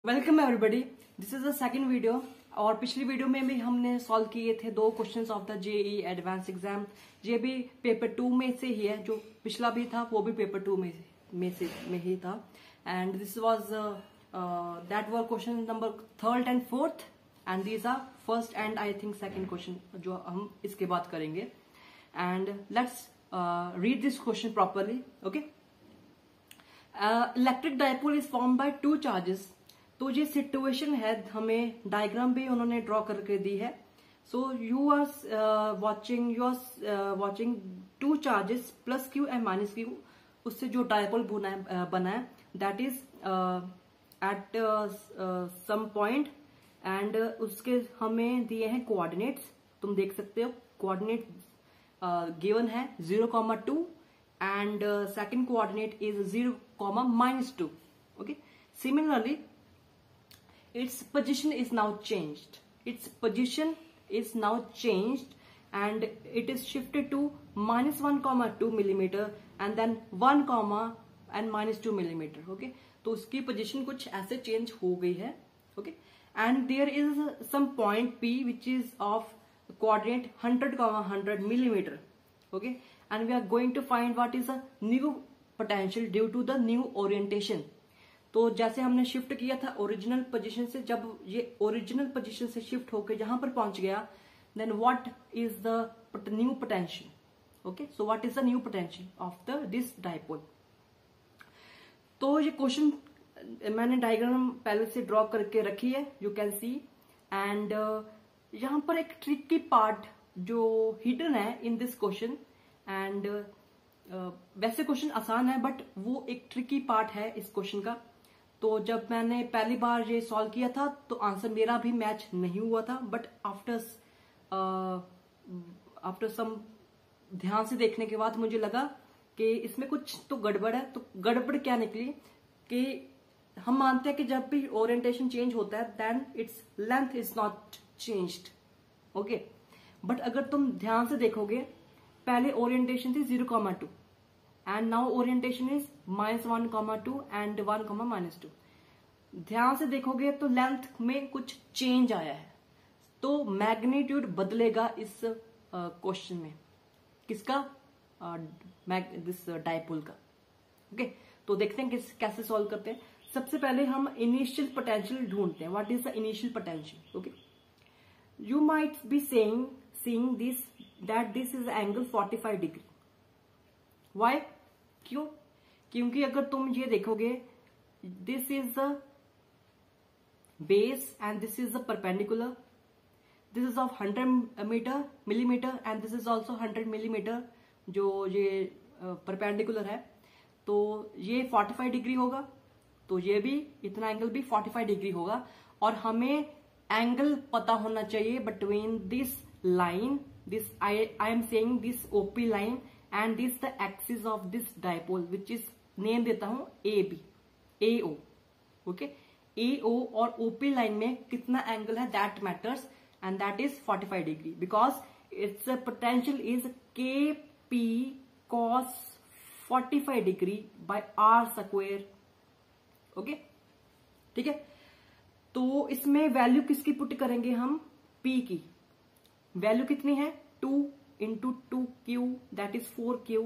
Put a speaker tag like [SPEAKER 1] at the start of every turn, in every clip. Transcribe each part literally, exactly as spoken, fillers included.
[SPEAKER 1] Welcome everybody, this is the second video. और पिछली video में भी हमने सॉल्व किए थे दो questions of the JEE advance exam. ये भी पेपर टू में से ही है, जो पिछला भी था वो भी पेपर टू में में से में ही था। And this was that were question number third and fourth, and these are first and I think second question जो हम इसके बाद करेंगे। And let's read this question properly. Okay, electric dipole is form by two charges. तो ये situation है, हमें diagram भी उन्होंने ड्रॉ करके दी है। So you are watching you are watching two charges plus q and minus q, उससे जो डायपोल बना है that is at some point, and उसके हमें दिए हैं कोऑर्डिनेट्स। तुम देख सकते हो कोऑर्डिनेट गिवन है zero comma two and second coordinate is zero comma minus two. Okay, similarly its position is now changed. Its position is now changed and it is shifted to minus one comma two millimeter and then one comma and minus two millimeter. Okay, तो उसकी position कुछ ऐसे change हो गई है. Okay, and there is some point P which is of coordinate one hundred comma one hundred millimeter. Okay, and we are going to find what is a new potential due to the new orientation. तो जैसे हमने shift किया था original position से, जब ये original position से shift होकर जहां पर पहुंच गया, then what is the new potential. Okay, so what is the new potential of the this dipole. तो ये क्वेश्चन मैंने डायग्राम पहले से ड्रॉ करके रखी है, यू कैन सी। एंड यहां पर एक ट्रिकी पार्ट जो हिडन है इन दिस क्वेश्चन, एंड वैसे क्वेश्चन आसान है बट वो एक ट्रिकी पार्ट है इस क्वेश्चन का। तो जब मैंने पहली बार ये सॉल्व किया था तो आंसर मेरा भी मैच नहीं हुआ था, बट आफ्टर आफ्टर सम ध्यान से देखने के बाद मुझे लगा कि इसमें कुछ तो गड़बड़ है। तो गड़बड़ क्या निकली कि हम मानते हैं कि जब भी ओरिएंटेशन चेंज होता है then its length is not changed. Okay, but अगर तुम ध्यान से देखोगे, पहले ओरिएंटेशन थी zero comma two and now orientation is minus one comma two and one comma minus two। ध्यान से देखोगे तो लेंथ में कुछ चेंज आया है, तो मैग्नीट्यूड बदलेगा इस क्वेश्चन uh, में। किसका? दिस uh, डायपोल का। Okay okay? तो देखते हैं किस कैसे सॉल्व करते हैं। सबसे पहले हम इनिशियल पोटेंशियल ढूंढते हैं। What is the initial potential? Okay, you might be saying seeing this that this is angle forty five degree. Why? क्यों? क्योंकि अगर तुम ये देखोगे, this is the base and this is the perpendicular, this is of hundred metre millimetre and this is also hundred millimetre, जो ये perpendicular है। तो ये फोर्टी फाइव डिग्री होगा, तो ये भी इतना एंगल भी फोर्टी फाइव डिग्री होगा। और हमें एंगल पता होना चाहिए between this line, this I I am saying this OP line and this the axis of this dipole which is name देता हूं A B A O। Okay, A O और O P line में कितना angle है that matters and that is forty five degree because its potential is K P cos forty five degree by R square। Okay, ठीक है। तो इसमें value किसकी put करेंगे हम? P की वैल्यू कितनी है? Two into two q, that is four q,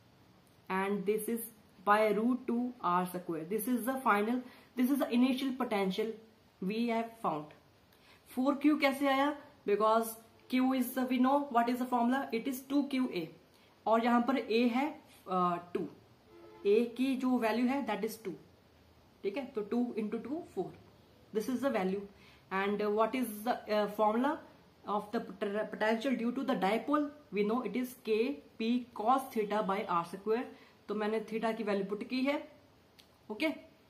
[SPEAKER 1] and this is by root two r square. This is the final, this is the initial potential we have found. four q कैसे आया? Because q is the, we know what is the formula, it is two q a, और यहां पर a है to, uh, a की जो value है that is to. ठीक है, तो two into two four, this is the value। and uh, what is the uh, formula of the potential due to the dipole? we know it is K P cos theta by R square। तो मैंने theta की value put की है। Okay,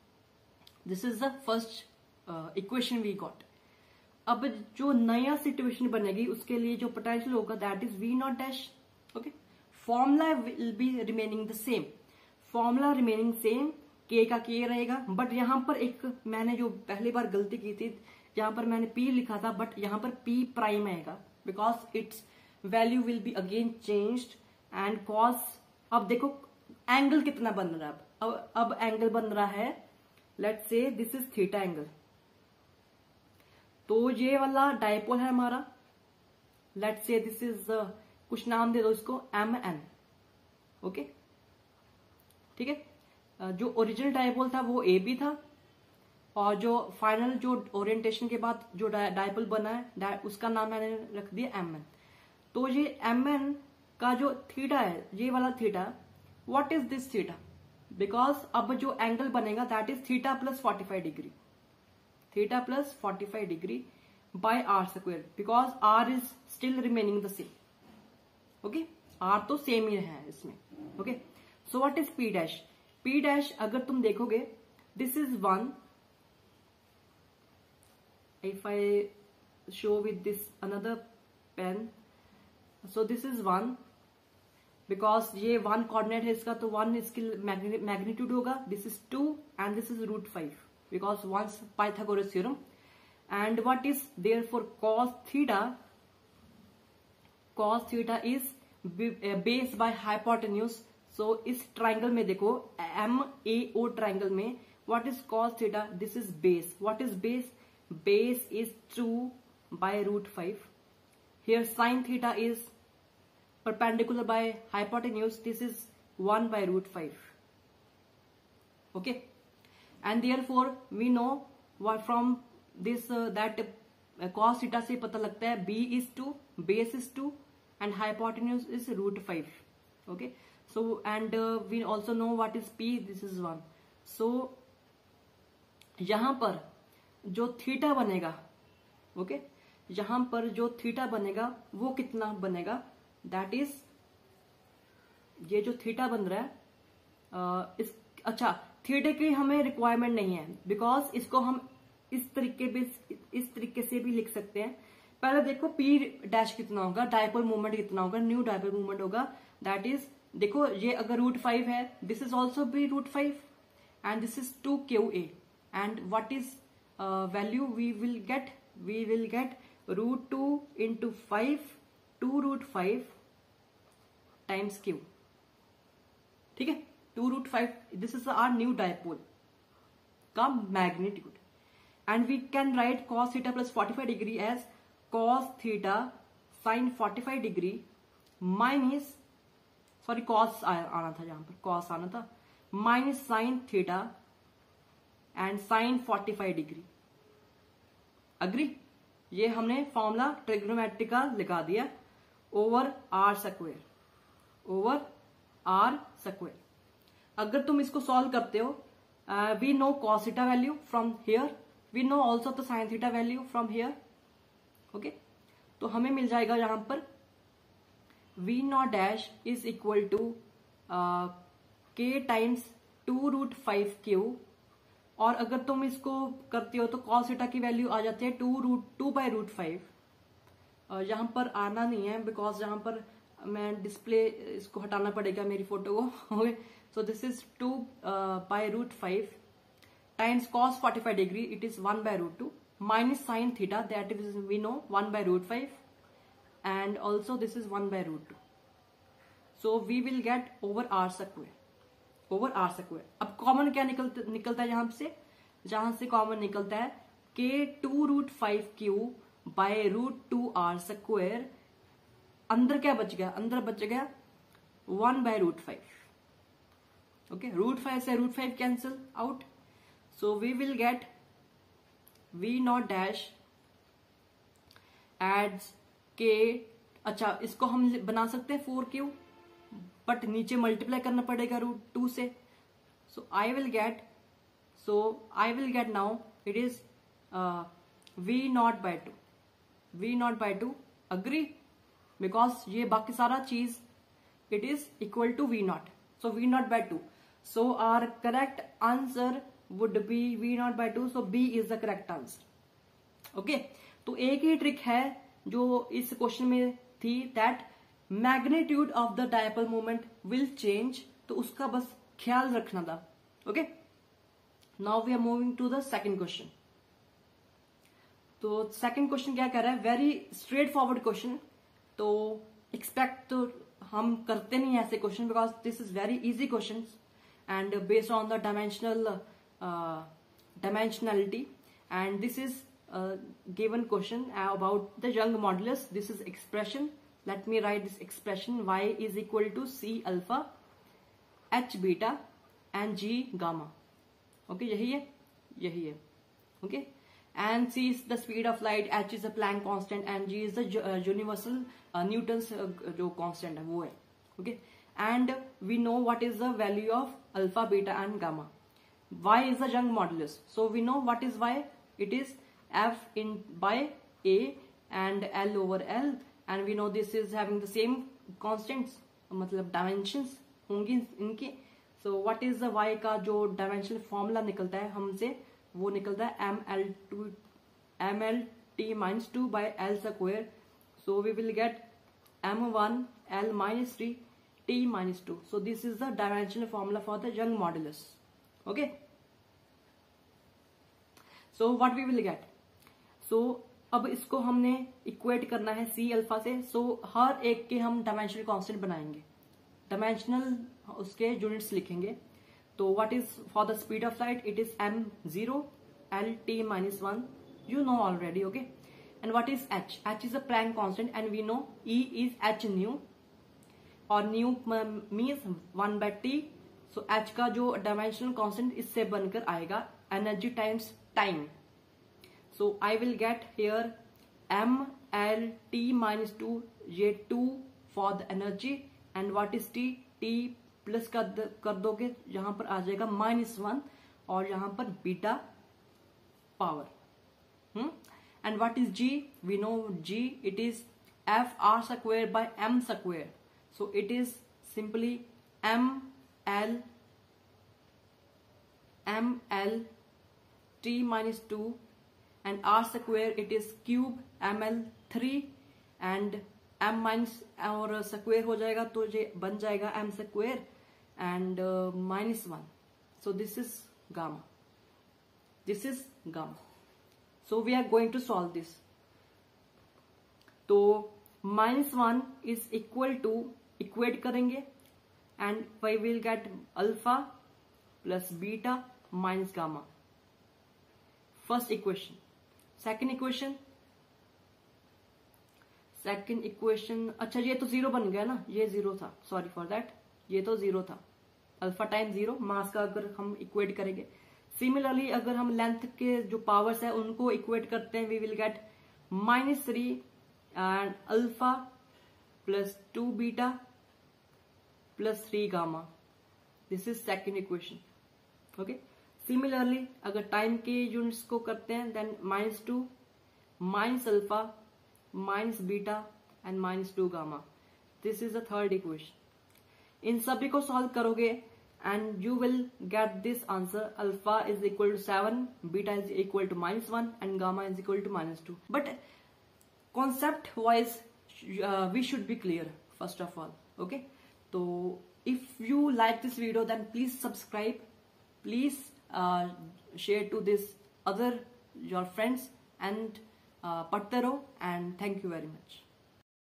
[SPEAKER 1] this is the first equation we got. अब जो नया situation बनेगी उसके लिए जो पोटेंशियल होगा that is V naught dash. Okay, formula will be remaining the same, formula remaining same, K का K रहेगा। बट यहां पर एक मैंने जो पहली बार गलती की थी, यहां पर मैंने P लिखा था बट यहां पर P प्राइम आएगा because its value will be again changed and cos. अब देखो एंगल कितना बन रहा है, अब अब एंगल बन रहा है, let's say this is theta angle. तो ये वाला डायपोल है हमारा, लेट्स से दिस इज कुछ नाम दे दो इसको, एम एन। ओके, ठीक है। जो ओरिजिनल डायपोल था वो ए बी था, और जो फाइनल जो ओरिएंटेशन के बाद जो डायपोल बना है उसका नाम मैंने रख दिया एम एन। तो ये एम एन का जो थीटा है, ये वाला theta, what is this theta? Because अब जो एंगल बनेगा that is theta plus forty five degree, theta plus forty five degree by R square, because R is still remaining the same. Okay, R तो same ही है इसमें। Okay, so what is P dash? P dash अगर तुम देखोगे, this is one, if I show with this another pen, so this is one, because ये one coordinate है इसका, तो वन इसकी मैग्नीट्यूड होगा, this is two and this is root five, because once Pythagoras theorem. And what is there for cos theta? Cos theta is base by hypotenuse. So इस triangle में देखो, M A O triangle में, what is cos theta? This is base. What is base? Base is two by root five. Here sine theta is perpendicular by hypotenuse, this is one by root five. Okay, and therefore we know what from this uh, that uh, cos theta से पता लगता है b is two, base is two and hypotenuse is root five. Okay, so and uh, we also know what is p, this is one. So यहां पर जो theta बनेगा, okay okay? यहां पर जो थीटा बनेगा वो कितना बनेगा? दैट इज, ये जो थीटा बन रहा है, आ, इस अच्छा थीटा की हमें रिक्वायरमेंट नहीं है, बिकॉज इसको हम इस तरीके भी इस तरीके से भी लिख सकते हैं। पहले देखो पी डैश कितना होगा, डायपोल मूवमेंट कितना होगा, न्यू डायपोल मूवमेंट होगा, दैट इज, देखो ये अगर रूट फाइव है, this is also B root five and this is two Q A, and what is value we will get? We will get root two into five, two root five times Q, ठीक है, two root five, this is our new dipole का magnitude. And we can write cos theta plus forty five degree as cos theta sine forty five degree minus, sorry cos आना था, जहां पर cos आना था, minus sine theta and sine forty five degree. Agree? ये हमने formula trigonometric का लिखा दिया, over R square, over R square. अगर तुम इसको सॉल्व करते हो, we know cos theta value from here, we know also the sine theta value from here. Okay, तो हमें मिल जाएगा यहां पर V naught dash is equal to K times two root five Q, और अगर तुम इसको करते हो तो कॉस थीटा की वैल्यू आ जाती है two root two by root five. यहां पर आना नहीं है, बिकॉज यहां पर मैं डिस्प्ले इसको हटाना पड़ेगा मेरी फोटो को। So this is two by root five times cos forty five degree, it is one by root two, minus sine theta that is we know one by root five, and also this is one by root two. So we will get over R square, over R square. अब common क्या निकलता निकलता है यहां से? जहां से common निकलता है K two root five Q by root two R square, अंदर क्या बच गया? अंदर बच गया one by root five. Okay, root five से root five cancel out, so we will get V naught dash adds K, अच्छा इसको हम बना सकते हैं फोर क्यू, बट नीचे मल्टीप्लाई करना पड़ेगा रूट टू से, so I will get, so I will get now it is V naught by two, V naught by two. Agree? Because ये बाकी सारा चीज it is equal to V naught, so V naught by two, so our correct answer would be V naught by two, so B is the correct answer. Okay, तो एक ही trick है जो इस question में थी, that magnitude of the dipole moment will change, तो उसका बस ख्याल रखना था। Okay, now we are moving to the second question. तो सेकंड क्वेश्चन क्या कह रहा है? वेरी स्ट्रेट फॉरवर्ड क्वेश्चन, तो एक्सपेक्ट तो हम करते नहीं ऐसे question, because this is very easy question and based on the dimensional dimensionality, and this is uh, given question about the Young modulus. This is expression. Let me write this expression. Y is equal to C alpha, H beta and G gamma. Okay, यही है, यही है. Okay, and C is the speed of light, H is the Planck constant and G is the uh, universal uh, Newton's uh, जो constant है वो है. Okay, and we know what is the value of alpha, beta and gamma. Y is the Young modulus. So we know what is Y. It is F in by A and L over L, and we know this is having the same constants, मतलब dimensions होंगी इनकी. So what is the Y का जो dimensional formula निकलता है हमसे, वो निकलता है m l two m l t minus two by L square. So we will get m one L minus three t minus two. So this is the dimensional formula for the Young modulus. Okay. So what we will get? So अब इसको हमने equate करना है C alpha से. So हर एक के हम डायमेंशनल कांस्टेंट बनाएंगे, डायमेंशनल उसके यूनिट्स लिखेंगे. तो what is for the speed of light? It is m zero L t minus one. You know already, okay? And what is h? H is a Planck constant and we know E is h nu, और nu means one by t. So h का जो dimensional constant इससे बनकर आएगा energy times time. So I will get here m L t minus two, ये two for the energy, and what is t? t plus कर, कर दोगे, यहां पर आ जाएगा माइनस वन, और यहां पर beta power. Hmm and what is g? We know g, it is f r square by m square. So it is simply m l m l t minus two, and r square it is cube ml three, and m minus और square हो जाएगा तो ये बन जाएगा m square and uh, minus one. So this is gamma. This is gamma. So we are going to solve this. तो minus one is equal to, equate करेंगे, and we will get alpha plus beta minus gamma. First equation. Second equation. Second equation. अच्छा ये तो zero बन गया ना, ये zero था, सॉरी फॉर दैट, ये तो जीरो था. अल्फा टाइम जीरो मास का अगर हम इक्वेट करेंगे. सिमिलरली अगर हम लेंथ के जो पावर्स है उनको इक्वेट करते हैं, we will get minus three and alpha plus two beta plus three gamma. This is second equation. Okay. Similarly अगर टाइम के यूनिट्स को करते हैं, then minus two minus alpha minus beta and minus two gamma. This is the third equation. इन सभी को solve करोगे and you will get this answer. Alpha is equal to seven, beta is equal to minus one and gamma is equal to minus two. But concept wise we should be clear first of all. Okay. तो if you like this video then please subscribe, please share to this other your friends, and uh, पढ़ते रहो, and thank you very much.